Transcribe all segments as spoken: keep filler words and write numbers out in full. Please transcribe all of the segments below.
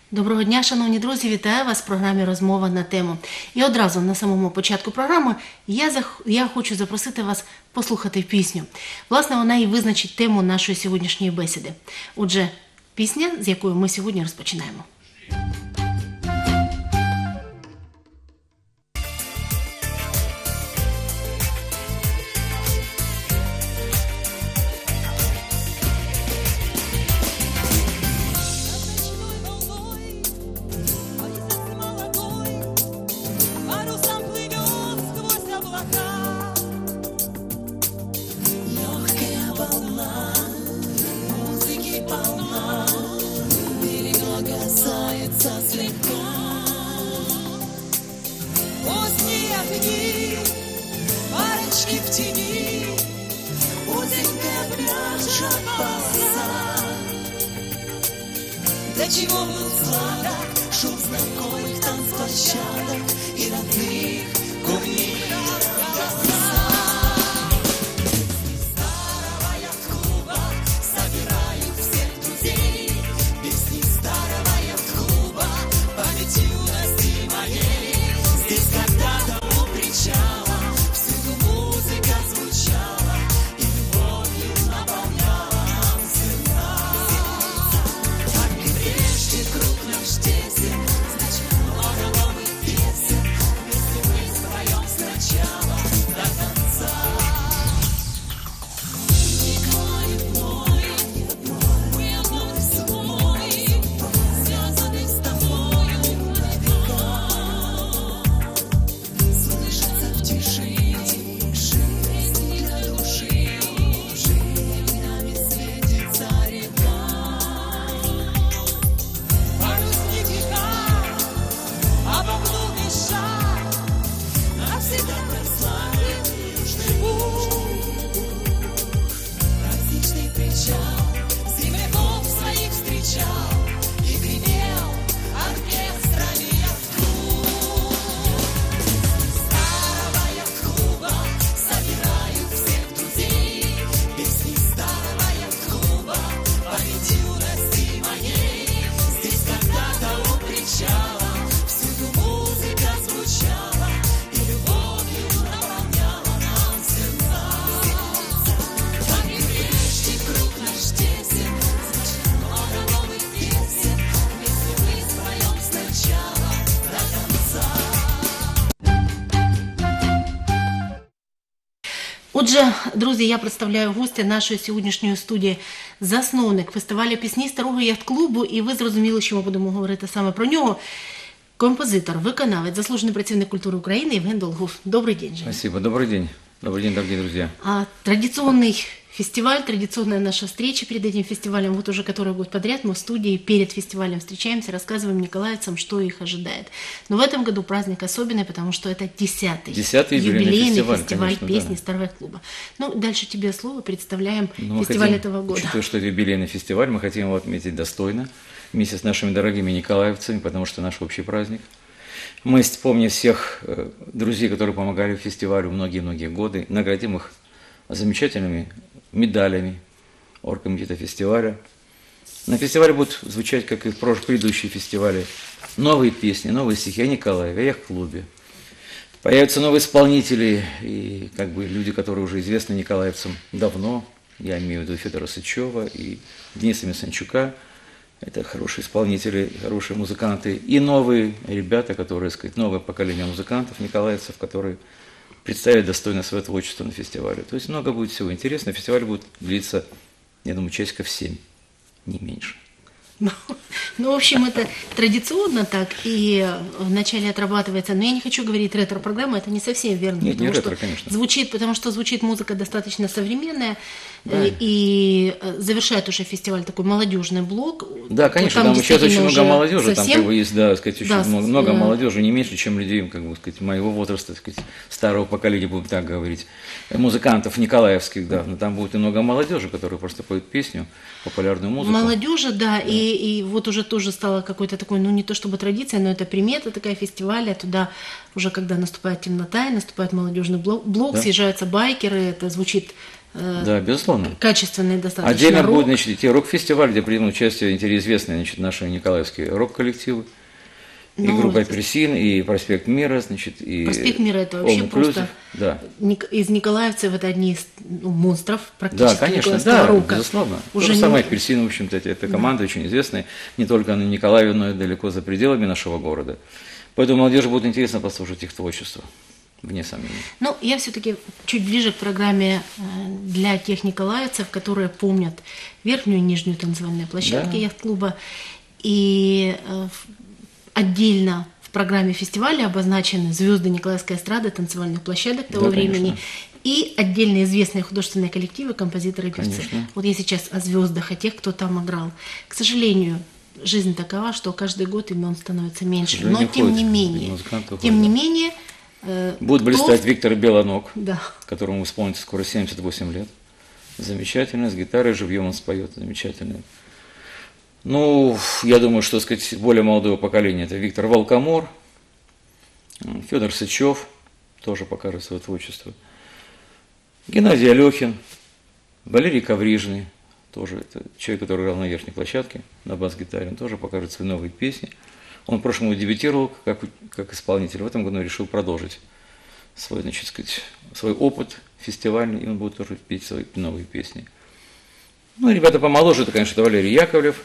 Доброго дня, шановні друзі, вітаю вас в програмі «Розмова на тему». І одразу на самому початку програми я, зах... я хочу запросити вас послухати пісню. Власне, вона і визначить тему нашої сьогоднішньої бесіди. Отже, пісня, з якою ми сьогодні розпочинаємо. В тени узенькая пляжа полоса. Для чего был сладок шум знакомых танцплощадок и родных кумиров голоса. Из старого яхт-клуба собирают всех друзей. Песни старого яхт-клуба, память юности моей. Здесь когда-то у причала звучала и любовью наполняла нам сердца. Как и прежде круг наш тесен, значит много новых песен, если мы споем сначала до конца. Николай мой, мы одной свой, связаны с тобою на века. Слышится в тиши Отже, друзі, я представляю гостя нашої сьогоднішньої студії, засновник фестивалю пісні Старого яхт-клубу, і ви зрозуміли, що ми будемо говорити саме про нього. Композитор, виконавець, заслужений працівник культури України Євген Долгов. Добрый день, Женя. Спасибо. Добрый день. Добрый день, дорогие друзья. А, традиционный фестиваль, традиционная наша встреча перед этим фестивалем, вот уже который год подряд мы в студии перед фестивалем встречаемся, рассказываем николаевцам, что их ожидает. Но в этом году праздник особенный, потому что это десятый, десятый юбилейный фестиваль, фестиваль песни да. Старого клуба. Ну, дальше тебе слово, представляем ну, фестиваль хотим, этого года. Учитывая, что это юбилейный фестиваль, мы хотим его отметить достойно, вместе с нашими дорогими николаевцами, потому что наш общий праздник. Мы вспомним всех друзей, которые помогали фестивалю многие-многие годы, наградим их замечательными медалями оргкомитета фестиваля. На фестивале будут звучать, как и в предыдущие фестивали, новые песни, новые стихи о Николаеве, о яхт-клубе. Появятся новые исполнители и как бы люди, которые уже известны николаевцам давно. Я имею в виду Федора Сычева и Дениса Мисанчука. Это хорошие исполнители, хорошие музыканты. И новые ребята, которые, так сказать, новое поколение музыкантов, николаевцев, которые представят достойно свое творчество на фестивале. То есть много будет всего интересного. Фестиваль будет длиться, я думаю, часиков семь, не меньше. Ну, ну, в общем, это традиционно так, и вначале отрабатывается, но я не хочу говорить ретро-программа, это не совсем верно. Нет, не ретро, что конечно. Звучит, потому что звучит музыка достаточно современная, да. И завершает уже фестиваль такой молодежный блок. Да, конечно, там, там сейчас очень много молодежи, совсем... там как бы есть, да, сказать, очень да, много, много молодежи, не меньше, чем людей, как бы сказать, моего возраста, так сказать, старого поколения, будем так говорить, музыкантов николаевских, да, но там будет и много молодежи, которые просто поют песню, популярную музыку. Молодежи, да, да. И, и вот уже тоже стало какой-то такой, ну не то чтобы традиция, но это примета такая фестиваля, туда уже когда наступает темнота и наступает молодежный блок, блок да. съезжаются байкеры, это звучит э, Да, безусловно. качественный достаточно Отдельно рок. будет, значит, идти рок-фестиваль, где примут участие известные, значит, наши николаевские рок-коллективы. И Ну, группа «Апельсин», и «Проспект Мира», значит, и Проспект Мира это вообще All Inclusive. просто Да. Ник- из николаевцев это одни из ну, монстров Да, практически конечно, николаевского да, рока. безусловно. Уже То же не- самое «Апельсин», в общем-то, это, это команда очень известная, не только на Николаеве, но и далеко за пределами нашего города. Поэтому молодежи будет интересно послушать их творчество, вне сомнений. Ну, я все-таки чуть ближе к программе э, для тех николаевцев, которые помнят верхнюю и нижнюю танцевальные площадки Да. яхт-клуба. И э, в- отдельно в программе фестиваля обозначены звезды Николаевской эстрады, танцевальных площадок того Да, времени. конечно. И отдельно известные художественные коллективы, композиторы и певцы. Конечно. Вот я сейчас о звездах, о тех, кто там играл. К сожалению, жизнь такова, что каждый год имен становится меньше. К сожалению, Но тем не уходят, менее, музыканты тем уходят, не да. менее, э, Будет кто- блистать Виктор Белоног, Да. которому исполнится скоро семьдесят восемь лет. Замечательно, с гитарой живьем он споет, замечательно. Ну, я думаю, что, так сказать, более молодого поколения это Виктор Волкомор, Федор Сычев тоже покажет свое творчество, Геннадий Алехин, Валерий Коврижный, тоже это человек, который играл на верхней площадке на бас-гитаре, он тоже покажет свои новые песни. Он в прошлом году дебютировал как, как исполнитель, в этом году решил продолжить свой, значит, сказать, свой опыт фестивальный, и он будет тоже петь свои новые песни. Ну, ребята помоложе, это, конечно, это Валерий Яковлев,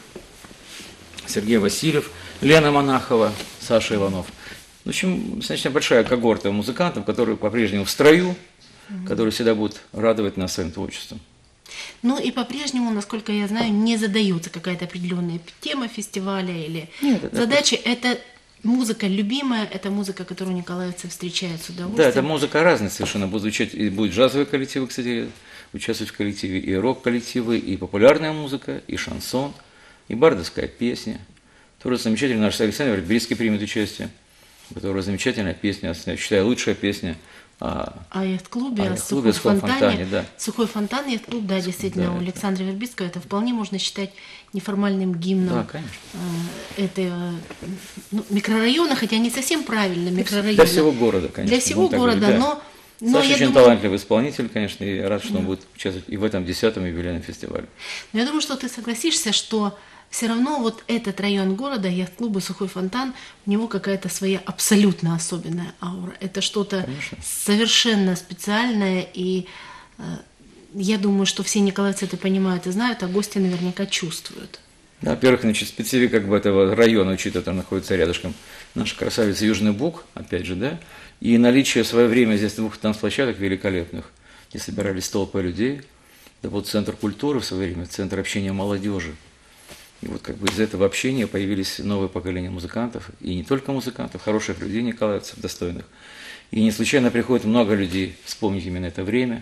Сергей Васильев, Лена Монахова, Саша Иванов. В общем, достаточно большая когорта музыкантов, которые по-прежнему в строю, которые всегда будут радовать нас своим творчеством. Ну и по-прежнему, насколько я знаю, не задается какая-то определенная тема фестиваля или Нет, это- задачи. Это музыка любимая, это музыка, которую николаевцы встречают с Да, удовольствием. это музыка разная совершенно. Будут звучать, и будут джазовые коллективы, кстати, участвовать в коллективе, и рок-коллективы, и популярная музыка, и шансон, и бардовская песня. Тоже замечательно, наш Александр Вербицкий примет участие, которая замечательная песня, я считаю, лучшая песня. А, О яхт-клубе, О о яхт-клубе, сухом сухом фонтане. фонтане, да. Сухой фонтан, яхт-клуб, да, действительно, да, у это- Александра Вербицкого это вполне можно считать неформальным гимном Да, конечно. э, этого ну, микрорайона, хотя не совсем правильно, микрорайона. Для всего города, конечно. Для всего будем так города, говорить, да. но, но Саша я очень думаю, талантливый исполнитель, конечно, и рад, что он будет участвовать и в этом десятом юбилейном фестивале. но я думаю, что ты согласишься, что все равно вот этот район города, яхт-клуб и Сухой фонтан, у него какая-то своя абсолютно особенная аура. Это что-то Конечно. совершенно специальное, и э, я думаю, что все николаевцы это понимают и знают, а гости наверняка чувствуют. Да, во-первых, значит, специфика как бы этого района, учитывая, там находится рядышком наша красавица Южный Буг, опять же, да, и наличие в свое время здесь двух танцплощадок великолепных, где собирались толпы людей, это вот центр культуры в свое время, центр общения молодежи. И вот как бы из этого общения появились новые поколения музыкантов, и не только музыкантов, хороших людей, николаевцев, достойных. И не случайно приходит много людей вспомнить именно это время.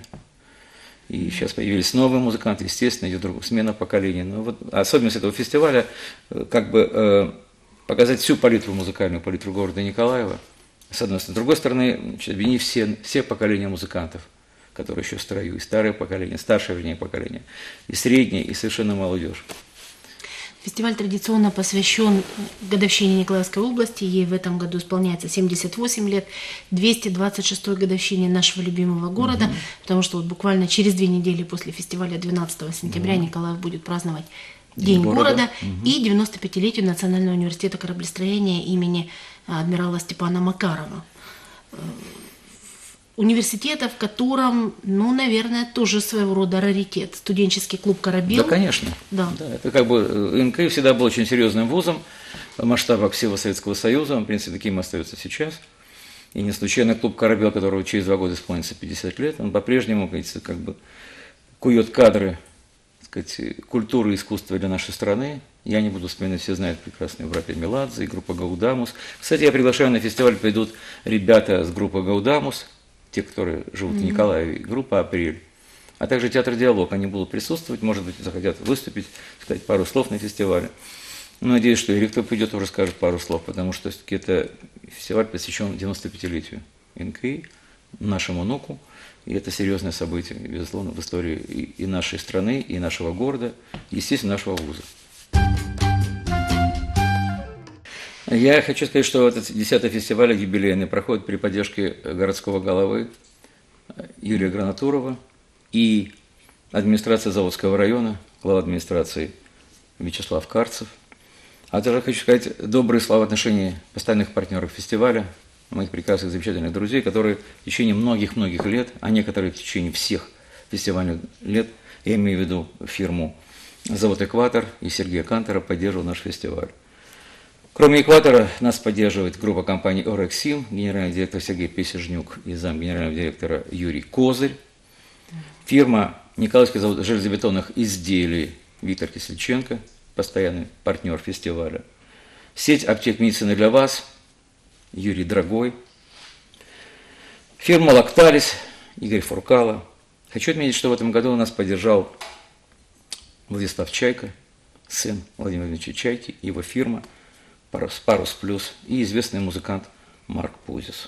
И сейчас появились новые музыканты, естественно, идет друг- смена поколений. Но вот особенность этого фестиваля э, как бы э, показать всю палитру, музыкальную палитру города Николаева, с одной стороны. С другой стороны, значит, объединить все, все поколения музыкантов, которые еще в строю, и старое поколение, старшее, вернее, поколение, и среднее, и совершенно молодежь. Фестиваль традиционно посвящен годовщине Николаевской области. Ей в этом году исполняется семьдесят восемь лет, двести двадцать шестой годовщине нашего любимого города, потому что вот буквально через две недели после фестиваля, двенадцатого сентября, Николаев будет праздновать День, День города, города. и девяносто пятилетию Национального университета кораблестроения имени а, адмирала Степана Макарова. Э, Университета, в котором, ну, наверное, тоже своего рода раритет. Студенческий клуб «Корабел». Да, конечно. Да. Это как бы э, эн ка всегда был очень серьезным вузом в масштабах всего Советского Союза, он, в принципе, таким и остается сейчас. И не случайно клуб «Корабел», которого через два года исполнится пятьдесят лет, он по-прежнему, как говорится, как бы кует кадры, так сказать, культуры и искусства для нашей страны. Я не буду вспоминать, все знают прекрасно Еврапия Меладзе и группа «Гаудамус». Кстати, я приглашаю на фестиваль, придут ребята с группы «Гаудамус», те, которые живут в Николаеве, группа «Апрель», а также театр «Диалог». Они будут присутствовать, может быть, захотят выступить, сказать пару слов на фестивале. Но надеюсь, что или кто придет, тоже скажет пару слов, потому что все-таки это фестиваль посвящен девяносто пятилетию эн ка, нашему внуку, и это серьезное событие, безусловно, в истории и, и нашей страны, и нашего города, и, естественно, нашего вуза. Я хочу сказать, что этот десятый фестиваль юбилейный проходит при поддержке городского головы Юрия Гранатурова и администрация Заводского района, глава администрации Вячеслав Карцев. А также хочу сказать добрые слова в отношении постоянных партнеров фестиваля, моих прекрасных, замечательных друзей, которые в течение многих-многих лет, а некоторые в течение всех фестивальных лет, я имею в виду фирму «Завод Экватор» и Сергея Кантера, поддерживал наш фестиваль. Кроме «Экватора» нас поддерживает группа компаний «Орексим», генеральный директор Сергей Песежнюк и зам генерального директора Юрий Козырь, фирма «Николаевский завод железобетонных изделий» Виктор Кисельченко, постоянный партнер фестиваля, сеть аптек медицины для вас, Юрий Драгой, фирма «Лакталис», Игорь Фуркало. Хочу отметить, что в этом году нас поддержал Владислав Чайка, сын Владимира Владимировича Чайки, его фирма «Парус, Парус Плюс» и известный музыкант Марк Пузис.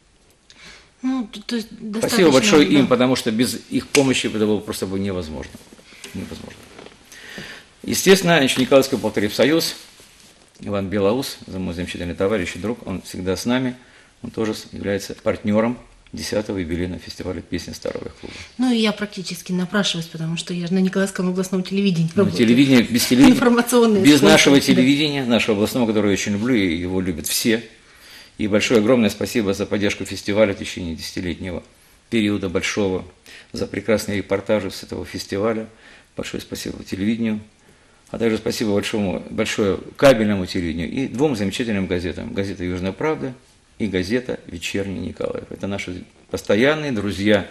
Ну, то есть достаточно, Спасибо большое да. им, потому что без их помощи это было просто бы невозможно. невозможно. Естественно, значит, Николаевский полторипсоюз, Иван Белоус, мой замечательный товарищ и друг, он всегда с нами, он тоже является партнером десятого юбилейного фестиваля песни Старого клуба. Ну и я практически напрашиваюсь, потому что я же на Николаевском областном телевидении Но работаю. телевидение, без телевидения, Информационные без способы, нашего да. телевидения, нашего областного, которое я очень люблю, и его любят все. И большое огромное спасибо за поддержку фестиваля в течение десятилетнего периода большого, за прекрасные репортажи с этого фестиваля. Большое спасибо телевидению, а также спасибо большому, большое кабельному телевидению и двум замечательным газетам. Газета «Южная правда» и газета «Вечерний Николаев». Это наши постоянные друзья.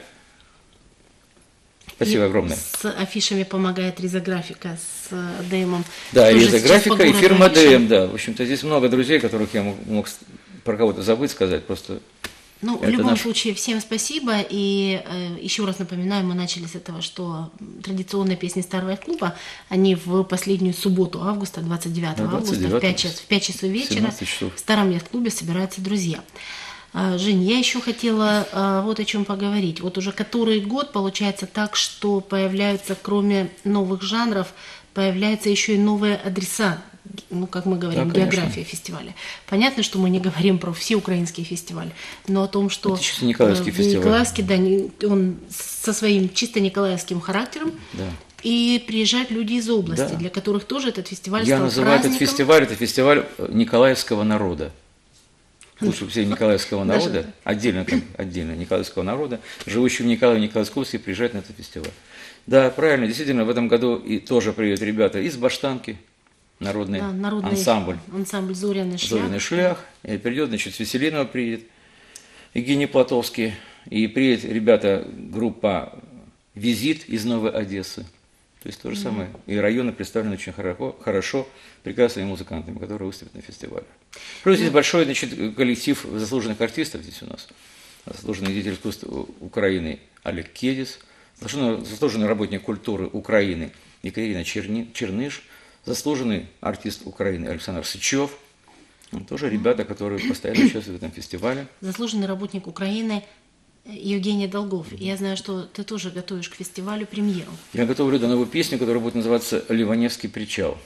Спасибо И огромное. С афишами помогает Ризографика с ДМом. Да, Тоже сейчас по Ризографика и городу фирма афиши. ДМ, да. В общем-то, здесь много друзей, которых я мог, мог про кого-то забыть сказать, просто... Ну, в Это любом наш- случае, всем спасибо. И э, еще раз напоминаю, мы начали с этого, что традиционные песни Старого клуба, они в последнюю субботу августа, двадцать девятого Да, августа, в пять, час, в пять часов вечера семнадцать часов. в Старом яхт-клубе собираются друзья. А, Жень, я еще хотела а, вот о чем поговорить. Вот уже который год получается так, что появляются, кроме новых жанров, появляются еще и новые адреса, ну, как мы говорим, Да, конечно. география фестиваля. Понятно, что мы не говорим про все украинские фестивали, но о том, что Это чисто Николаевский э, фестиваль. Николаевский, да, не- он со своим чисто николаевским характером, Да. и приезжают люди из области, Да. для которых тоже этот фестиваль Я стал называю этот праздником. фестиваль, это фестиваль Николаевского народа. Лучше всего Николаевского Даже народа, отдельно, как отдельно Николаевского народа, живущий в Николаеве, Николаевской области, приезжает на этот фестиваль. Да, правильно, действительно, в этом году и тоже приедут ребята из Баштанки, народный, Да, народный ансамбль. ансамбль «Зоряный шлях». Зориный шлях, и придет, значит, с Веселинова приедет, Евгений Платовский, и приедет ребята, группа «Визит» из Новой Одессы. То есть то же самое. И районы представлены очень хорошо, хорошо прекрасными музыкантами, которые выступят на фестивале. Плюс здесь большой, значит, коллектив заслуженных артистов здесь у нас. Заслуженный деятель искусства Украины Олег Кедис, заслуженный, заслуженный работник культуры Украины Екатерина Черни, Черныш, заслуженный артист Украины Александр Сычев. Тоже ребята, которые постоянно участвуют в этом фестивале. Заслуженный работник Украины Евгений Долгов. И я знаю, что ты тоже готовишь к фестивалю премьеру. Я готовлю до новую песню, которая будет называться «Ливаневский причал».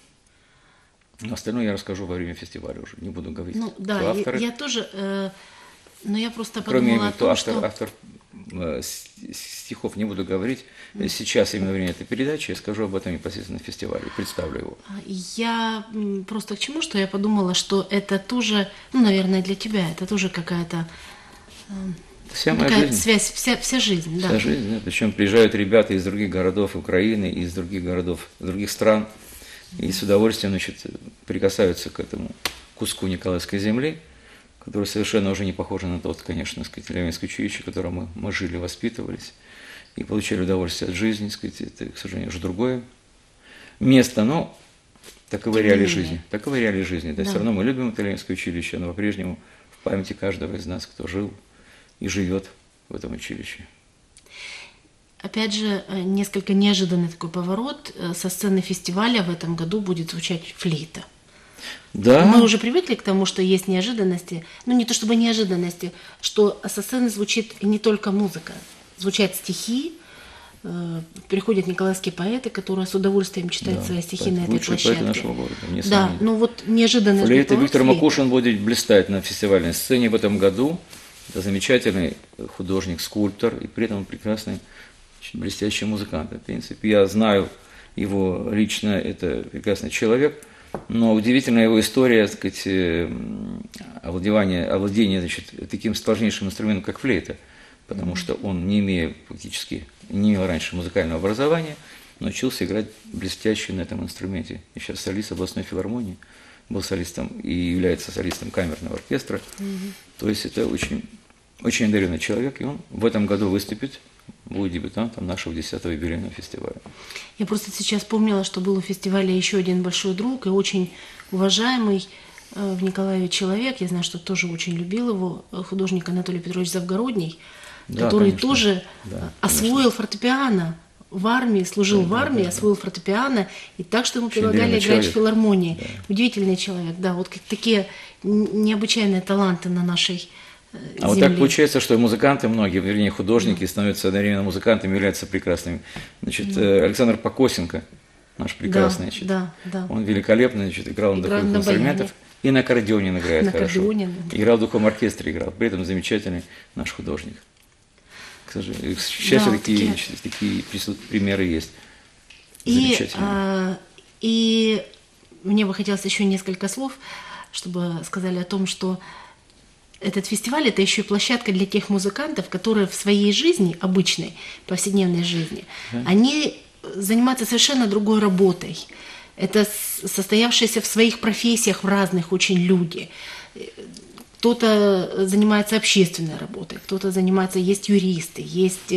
Но остальное я расскажу во время фестиваля уже, не буду говорить. Ну кто да, я, авторы. я тоже, э, но я просто Кроме подумала о кто том, автор, что... автор э, с- стихов не буду говорить. Сейчас именно время этой передачи я скажу об этом непосредственно на фестивале, представлю его. Я м, просто к чему, что я подумала, что это тоже, ну, наверное, для тебя, это тоже какая-то Вся моя такая жизнь. связь, вся, вся жизнь, да. Вся жизнь, да. Причем приезжают ребята из других городов Украины, из других городов, других стран, и с удовольствием, значит, прикасаются к этому куску Николаевской земли, который совершенно уже не похож на тот, конечно, так сказать, Ливаневское училище, в котором мы, мы жили, воспитывались и получали удовольствие от жизни, так сказать, это, к сожалению, уже другое место, но таковы Тем не реалии менее. жизни, таковы реалии жизни. Да, Да. все равно мы любим итальянское училище, оно по-прежнему в памяти каждого из нас, кто жил и живет в этом училище. Опять же, э, несколько неожиданный такой поворот. Э, Со сцены фестиваля в этом году будет звучать флейта. Да, Мы уже привыкли к тому, что есть неожиданности. Ну, не то чтобы неожиданности, что со сцены звучит не только музыка. Звучат стихи, э, приходят николаевские поэты, которые с удовольствием читают да, свои стихи поэт- на этой лучшие площадке. поэты нашего города, вне Да, сомнений. ну вот неожиданный Флейта поворот Виктор флейты. Макушин будет блистать на фестивальной сцене в этом году. Это замечательный художник, скульптор, и при этом он прекрасный очень блестящий музыкант. В принципе, я знаю его лично, это прекрасный человек, но удивительна его история, так сказать, э, овладевания, овладения, значит, таким сложнейшим инструментом, как флейта, потому что он, не имея фактически, не имел раньше музыкального образования, научился играть блестяще на этом инструменте. И сейчас солист областной филармонии, был солистом и является солистом камерного оркестра. Mm-hmm. То есть это очень, очень одаренный человек, и он в этом году выступит, будет дебютантом нашего десятого юбилейного фестиваля. Я просто сейчас вспомнила, что был у фестиваля еще один большой друг и очень уважаемый э, в Николаеве человек. Я знаю, что тоже очень любил его, художник Анатолий Петрович Завгородний, да, который конечно. тоже да, освоил конечно. фортепиано в армии, служил да, в армии, да, освоил да. фортепиано, и так, что ему очень предлагали играть человек. в филармонии. Да. Удивительный человек, да, вот как такие необычайные таланты на нашей земле. А вот так получается, что музыканты многие, вернее художники, да. становятся одновременно музыкантами, являются прекрасными. Значит, да. Александр Покосенко, наш прекрасный, да, значит, да, да. он великолепно, значит, играл на духовых инструментах, и на аккордеоне он играет на хорошо. Аккордеоне, да. Играл в духовом оркестре, играл, при этом замечательный наш художник. К сожалению, к счастью, да, такие, такие... такие примеры есть. И, а, и мне бы хотелось еще несколько слов, чтобы сказали о том, что этот фестиваль – это еще и площадка для тех музыкантов, которые в своей жизни, обычной, повседневной жизни, да. они занимаются совершенно другой работой. Это состоявшиеся в своих профессиях в разных очень люди. Кто-то занимается общественной работой, кто-то занимается, есть юристы, есть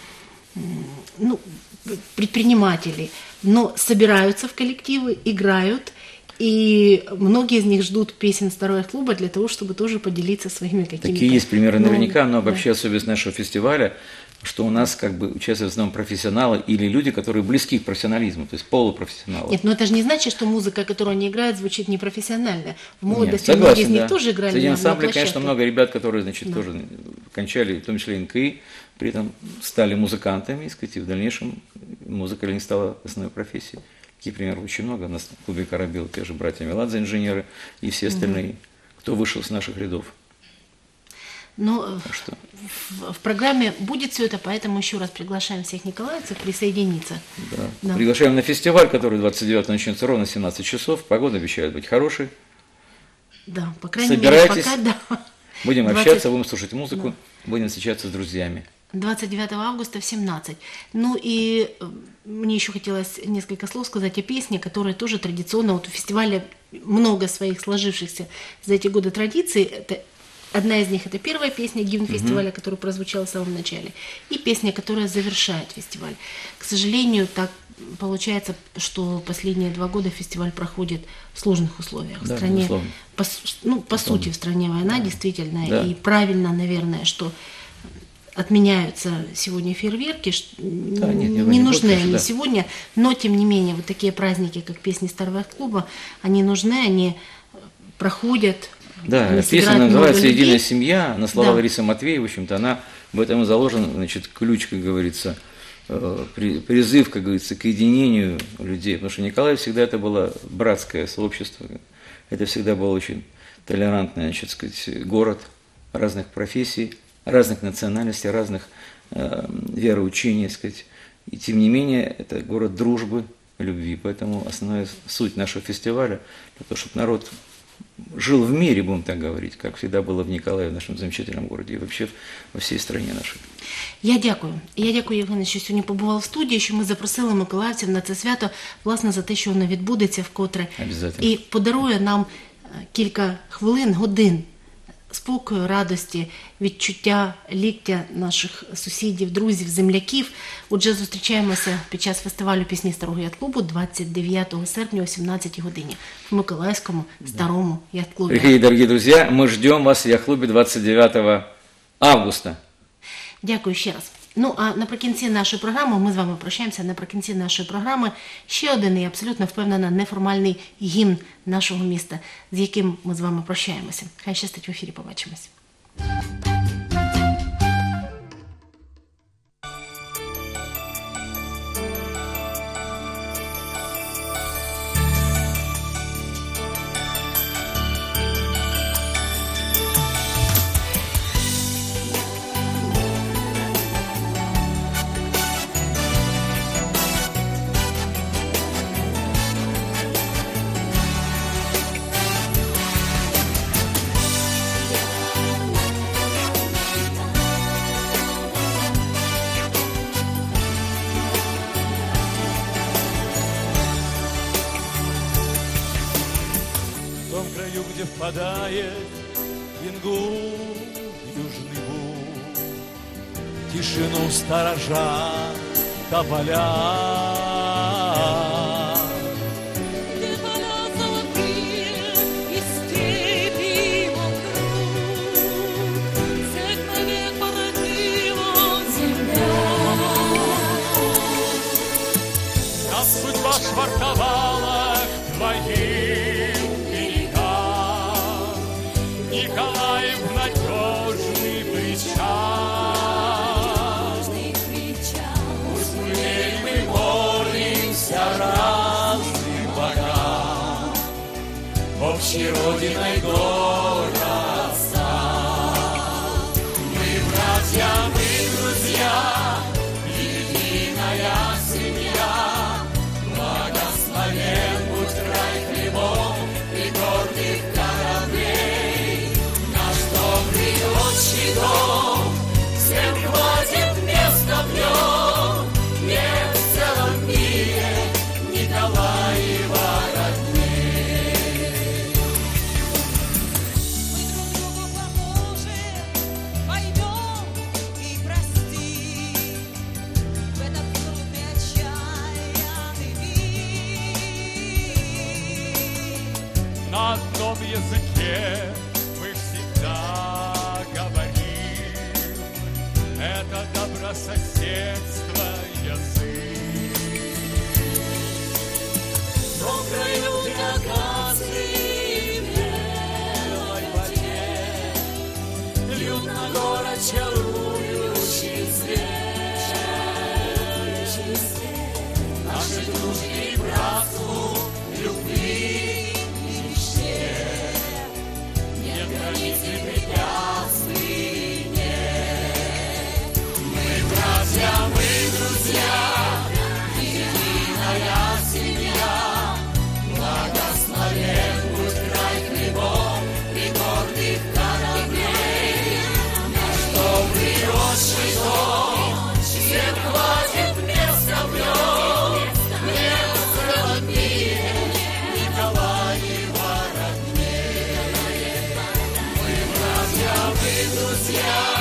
ну, предприниматели, но собираются в коллективы, играют, и многие из них ждут песен старого клуба для того, чтобы тоже поделиться своими какими-то... Такие есть примеры наверняка, но да. вообще особенность нашего фестиваля, что у нас как бы участвуют в основном профессионалы или люди, которые близки к профессионализму, то есть полупрофессионалы. Нет, но это же не значит, что музыка, которую они играют, звучит непрофессионально. В молодости Нет, согласен, многие из них да. тоже играли Среди на ансамбля, площадке. конечно, много ребят, которые, значит, да. тоже кончали, в том числе эн ка и, при этом стали музыкантами, и, сказать, и в дальнейшем музыка для них стала основной профессией. Таких примеров очень много. У нас в клубе «Карабил» те же братья Меладзе, инженеры, и все остальные, угу. кто вышел с наших рядов. Но что? В, в программе будет все это, поэтому еще раз приглашаем всех николаевцев присоединиться. Да. Да. Приглашаем на фестиваль, который двадцать девятого начнется ровно в семнадцать часов. Погода обещает быть хорошей. Да, по крайней Собирайтесь, мере, пока, да. Будем двадцать общаться, будем слушать музыку, да. будем встречаться с друзьями. двадцать девятого августа в семнадцать. Ну и мне еще хотелось несколько слов сказать о песне, которая тоже традиционно, вот у фестиваля много своих сложившихся за эти годы традиций. Это, одна из них это первая песня, гимн uh-huh. фестиваля, которая прозвучала в самом начале, и песня, которая завершает фестиваль. К сожалению, так получается, что последние два года фестиваль проходит в сложных условиях. Да, в стране, безусловно. по, ну, по сути, в стране война, да. действительно, да. и правильно, наверное, что отменяются сегодня фейерверки, да, нет, не, не нужны они да. сегодня, но тем не менее вот такие праздники, как песни старого клуба, они нужны, они проходят. Да, они песня называется людей. «Единая семья», на слова да. Ларисы Матвеевой, в общем-то, она в этом и заложен, значит, ключ, как говорится, призыв, как говорится, к единению людей, потому что Николаев всегда это было братское сообщество, это всегда был очень толерантный, значит, сказать, город разных профессий, разных национальностей, разных э, вероучений, сказать. И тем не менее, это город дружбы, любви. Поэтому основная суть нашего фестиваля – это чтобы народ жил в мире, будем так говорить, как всегда было в Николаеве, в нашем замечательном городе, і вообще во всій країні нашій. Я дякую. Я дякую, Євгене, що сьогодні побував в студії, що ми запросили миколаївців на це свято, власне, за те, що воно відбудеться вкотре. Обязательно. І подарує нам кілька хвилин, годин спокою, радості, відчуття ліктя наших сусідів, друзів, земляків. Отже, зустрічаємося під час фестивалю пісні Старого яхт-клубу двадцять дев'ятого серпня о сімнадцятій годині в Миколаївському старому яхт-клубі. Приходите, дорогие друзья, мы ждем вас в яхт-клубе двадцять дев'ятого августа. Дякую ще раз. Ну, а наприкінці нашої програми, ми з вами прощаємося, наприкінці нашої програми ще один, і абсолютно впевнена, неформальний гімн нашого міста, з яким ми з вами прощаємося. Хай щастить в ефірі, побачимось. ручью, где впадает в Ингу Южный Буг. Тишину сторожа тополя. Где поля золотые и степи вокруг, всех навек породила земля. Нас судьба швартовала к твоим берегам, Николаев надежный причал. Пусть мы, мы молимся разным богам, общей родиной город сам. Мы братья, мы друзья, единая семья. Благословен будь край хлебов и гордых кораблей. Наш добрый отчий дом, всем хватит места в нем. Нет в целом мире Николаева родней. Мы друг другу поможем, поймем и простим в этот трудный отчаянный миг. На одном языке мы всегда говорим, это добрососедство язык. Доброй люди акации в белой воде, Льют на город чарующий свет. Наши дружбе и братству, любви и мечте нет границ и препятствий нет. Мы братья, мы друзья, единая семья. Благословен будь край хлебов и гордых кораблей. Наш добрый отчий дом, всем хватит места в нем. Нет в целом мире Николаева родней. Мы братья, мы друзья.